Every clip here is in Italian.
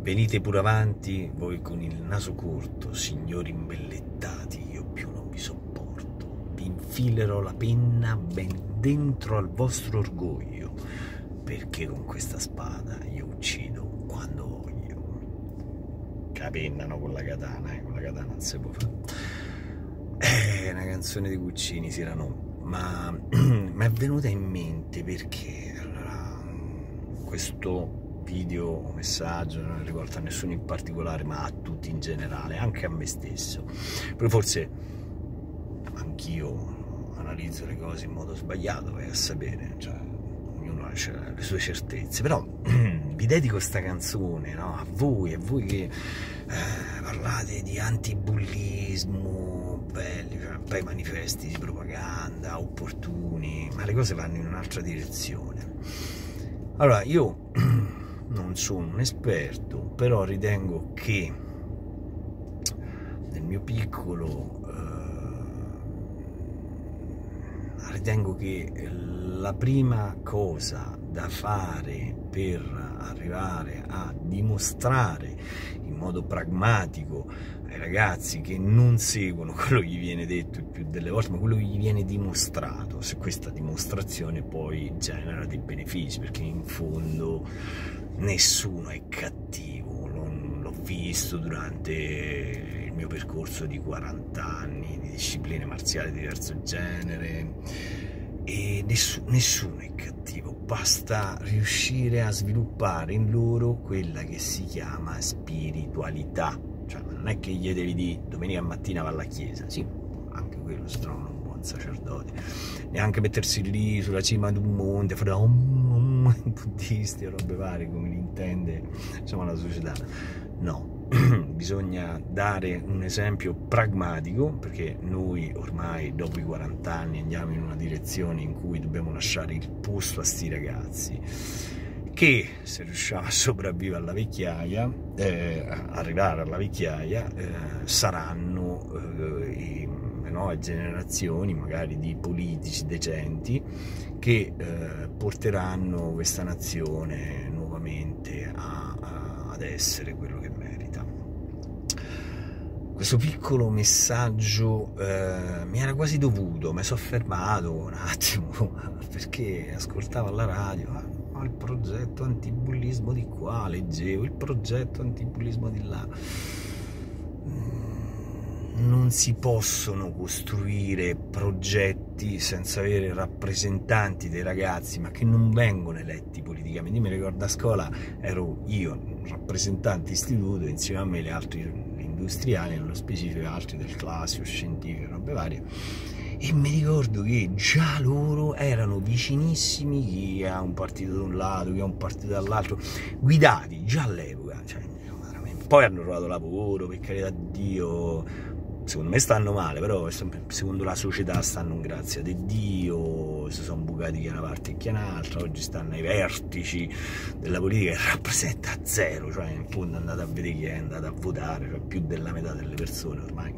Venite pure avanti, voi con il naso corto, signori imbellettati, io più non vi sopporto. Vi infilerò la penna ben dentro al vostro orgoglio, perché con questa spada io uccido quando voglio. Che la penna, no, con la katana non si può fare. È una canzone di Guccini, Cyrano, ma mi è venuta in mente perché allora, questo video o messaggio non è rivolto a nessuno in particolare, ma a tutti in generale, anche a me stesso. Poi forse anch'io analizzo le cose in modo sbagliato, vai a sapere, cioè, ognuno ha le sue certezze, però vi dedico sta canzone, no? A voi che parlate di antibullismo, belli, bei manifesti di propaganda, opportuni, ma le cose vanno in un'altra direzione. Allora, io non sono un esperto, però ritengo che nel mio piccolo ritengo che la prima cosa da fare per arrivare a dimostrare in modo pragmatico ai ragazzi che non seguono quello che gli viene detto il più delle volte, ma quello che gli viene dimostrato, se questa dimostrazione poi genera dei benefici, perché in fondo nessuno è cattivo, l'ho visto durante il mio percorso di 40 anni di discipline marziali di diverso genere, e nessuno è cattivo, basta riuscire a sviluppare in loro quella che si chiama spiritualità. Cioè, non è che gli devi dire domenica mattina va alla chiesa, sì, anche quello si trova un buon sacerdote, neanche mettersi lì sulla cima di un monte, fare buddisti o robe varie come li intende, insomma, la società. No, bisogna dare un esempio pragmatico, perché noi ormai dopo i 40 anni andiamo in una direzione in cui dobbiamo lasciare il posto a sti ragazzi che, se riusciamo a sopravvivere alla vecchiaia, arrivare alla vecchiaia, saranno nuove generazioni magari di politici decenti che porteranno questa nazione nuovamente ad essere quello che merita. Questo piccolo messaggio mi era quasi dovuto, mi sono fermato un attimo perché ascoltavo alla radio il progetto antibullismo di qua, leggevo il progetto antibullismo di là. Non si possono costruire progetti senza avere rappresentanti dei ragazzi, ma che non vengono eletti politicamente. Io mi ricordo a scuola ero io un rappresentante istituto, insieme a me gli altri industriali, nello specifico altri del classico, scientifico, robe varie, e mi ricordo che già loro erano vicinissimi, chi ha un partito da un lato, chi ha un partito dall'altro, guidati già all'epoca, cioè, poi hanno trovato lavoro, per carità di Dio, secondo me stanno male, però secondo la società stanno, grazie a Dio, si sono bucati chi è una parte e chi è un'altra, oggi stanno ai vertici della politica che rappresenta zero, cioè in fondo andate a vedere chi è andato a votare, cioè più della metà delle persone ormai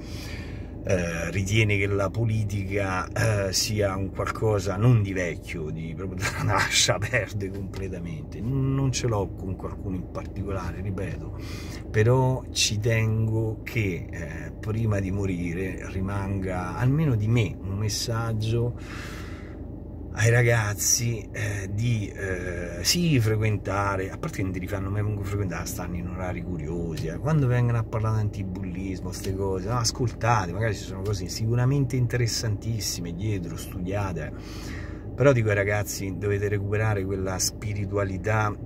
ritiene che la politica sia un qualcosa non di vecchio, proprio da lascia perdere completamente. Non ce l'ho con qualcuno in particolare, ripeto, però ci tengo che prima di morire rimanga almeno di me un messaggio ai ragazzi di sì, frequentare, a parte che non ti rifanno mai comunque frequentare, stanno in orari curiosi, quando vengono a parlare di antibullismo, queste cose, no, ascoltate, magari ci sono cose sicuramente interessantissime dietro, studiate, però dico ai ragazzi, dovete recuperare quella spiritualità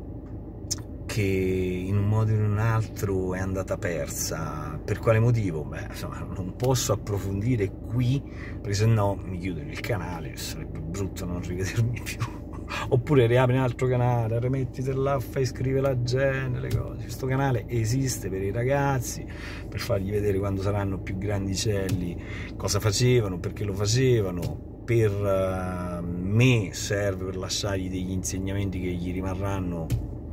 che in un modo o in un altro è andata persa. Per quale motivo? Beh, insomma, non posso approfondire qui, perché se no mi chiudono il canale, sarebbe brutto non rivedermi più. Oppure riapri un altro canale, rimettiti là, fai scrivere la gente, le cose. Questo canale esiste per i ragazzi, per fargli vedere quando saranno più grandicelli cosa facevano, perché lo facevano. Per me serve per lasciargli degli insegnamenti che gli rimarranno,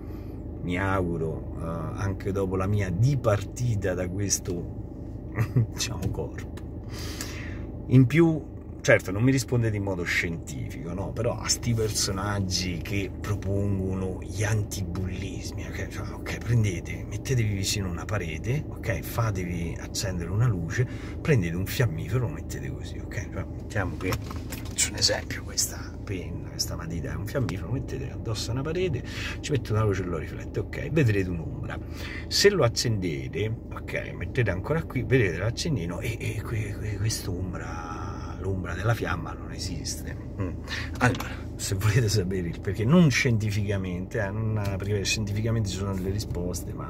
mi auguro, anche dopo la mia dipartita da questo diciamo corpo. In più certo non mi rispondete in modo scientifico, no? Però a sti personaggi che propongono gli antibullismi, ok, prendete, mettetevi vicino a una parete, ok, fatevi accendere una luce, prendete un fiammifero, lo mettete così, ok? Cioè, mettiamo che, faccio un esempio, questa penna, questa matita è un fiammifero, lo mettete addosso a una parete, ci mettete una luce e lo riflette, ok, vedrete un'ombra. Se lo accendete, ok, mettete ancora qui, vedete l'accendino e quest'ombra, l'ombra della fiamma non esiste. Allora, se volete sapere il perché, non scientificamente, perché scientificamente ci sono delle risposte, ma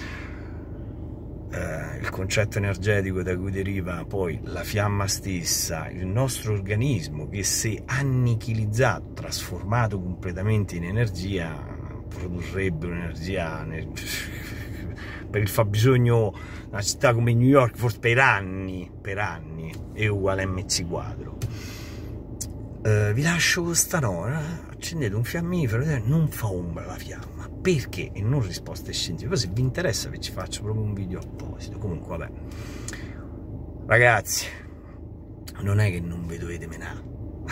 il concetto energetico da cui deriva poi la fiamma stessa, il nostro organismo che, se annichilizzato, trasformato completamente in energia, produrrebbe un'energia per il fabbisogno di una città come New York, forse per anni, è uguale a mc quadro. Vi lascio questa nota, accendete un fiammifero, non fa ombra la fiamma, perché? E non risposte scientifiche. Poi se vi interessa vi ci faccio proprio un video apposito. Comunque vabbè, ragazzi, non è che non vi dovete menare,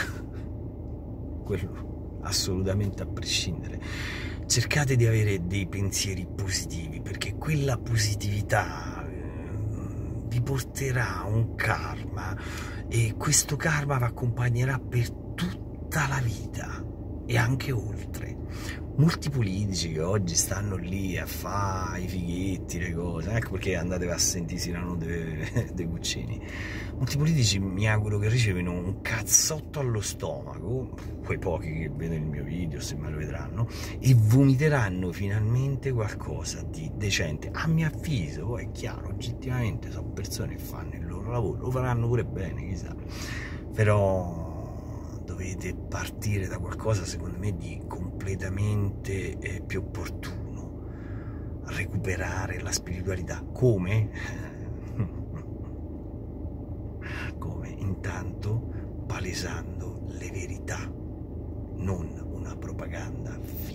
quello assolutamente a prescindere. Cercate di avere dei pensieri positivi, perché quella positività vi porterà un karma, e questo karma vi accompagnerà per tutta la vita e anche oltre. Molti politici che oggi stanno lì a fare i fighetti, le cose, ecco perché andate a sentirsi la notte dei cuccini. Molti politici mi auguro che ricevono un cazzotto allo stomaco, quei pochi che vedono il mio video, se mai lo vedranno, e vomiteranno finalmente qualcosa di decente. A mio avviso, poi è chiaro, oggettivamente sono persone che fanno il loro lavoro, lo faranno pure bene, chissà, però dovete partire da qualcosa, secondo me, di completamente più opportuno, recuperare la spiritualità. Come? Come? Intanto palesando le verità, non una propaganda